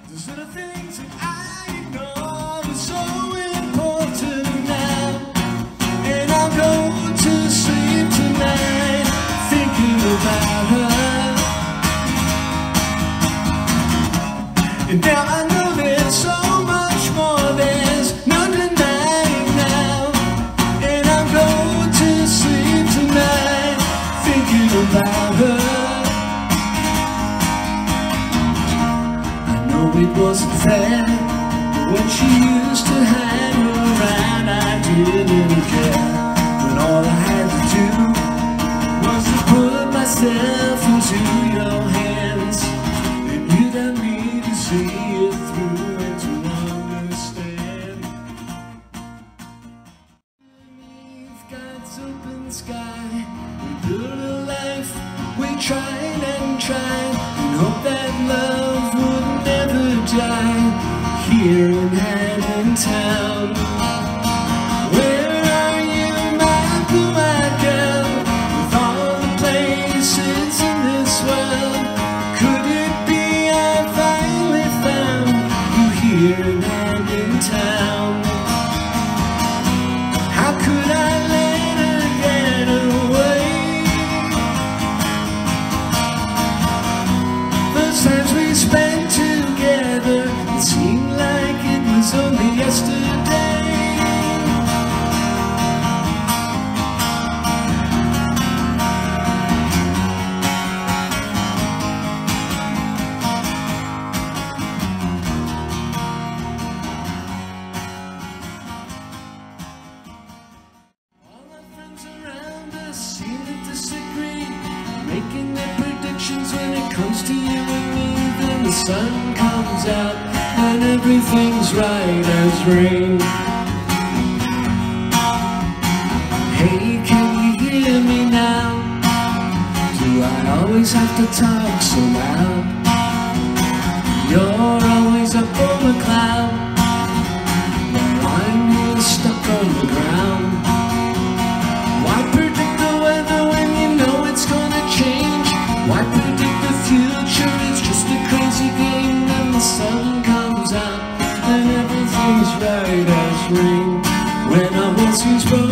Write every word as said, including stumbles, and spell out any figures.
Those are the things that I ignore, are so important now. And I'll go to sleep tonight thinking about her. And now I know there's so much more, there's no denying now. And I'll go to sleep tonight thinking about her. It wasn't fair, but when she used to hang around, I didn't care. But all I had to do was to put myself into your hands, and you got me to see it through and to understand. Beneath God's open sky, we build a life, we tried and tried, and hope that love would never die here in Haddon Town. Where are you, my blue-eyed girl, with all the places in this world? Could it be I finally found you here in Haddon Town? How could I let her get away? Those times we spent together, it seemed like it was only yesterday. All our friends around us seem to disagree, making their predictions when it comes to you and me. Then the sun comes out and everything's right as rain. Hey, can you hear me now? Do I always have to talk so loud? You're always up on a cloud, while I'm here stuck on the ground. Why predict the weather when you know it's gonna change? Why predict the future? It's just a crazy game. And the sun comes out and everything's right as rain. When our voices broke